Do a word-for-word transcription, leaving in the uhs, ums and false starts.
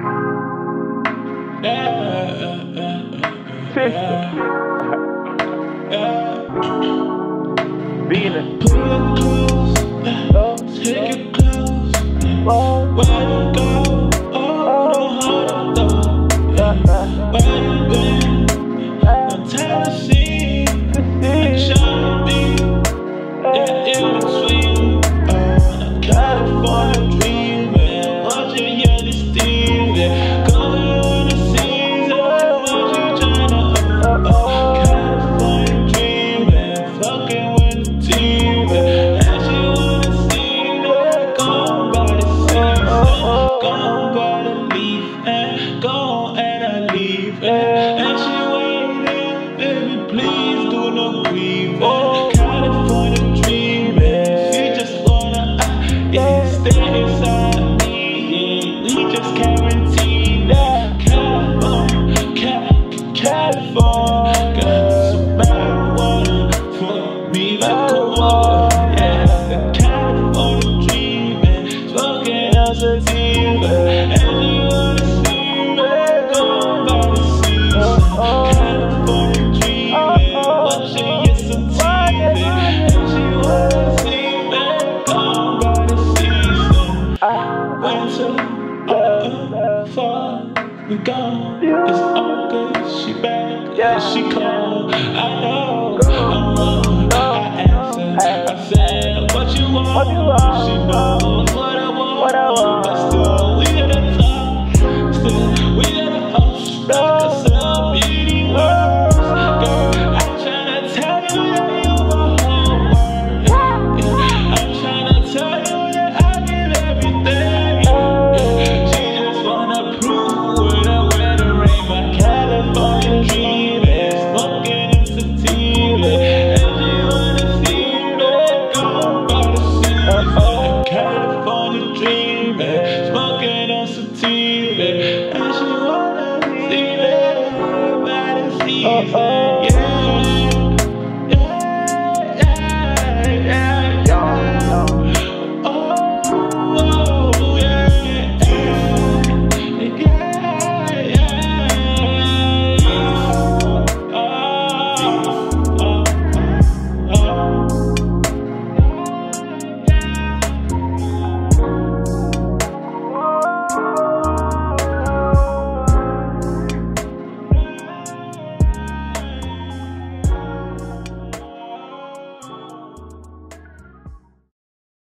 Cisto. Venus. Pull it close, take it close. Where you go? Oh, don't hold it though. Where you been? I'm tired of seeing and trying to be yeah, in between. Oh, I'm California dreaming, watching yeah, this steaming, going on the season, what you tryna oh, oh. California dreaming, fucking with the team, and she wanna see that gone by the season, gone by the leaf, and gone and I leave, and she waiting, baby, please do not grieve. California dreaming, she just wanna uh, yeah, stay inside me, yeah. We just guarantee that California, Cal California, some marijuana for me to go over, yeah. California dreaming, smoking out the team, and she wanna see me going by the season. California dreaming, watching yes some T V, and she wanna see me going by the season. Winter, uh, fall, we gone. It's August, she back, yeah, she called. I know, I'm wrong, I answered, I said, what you want? She knows what I want, but still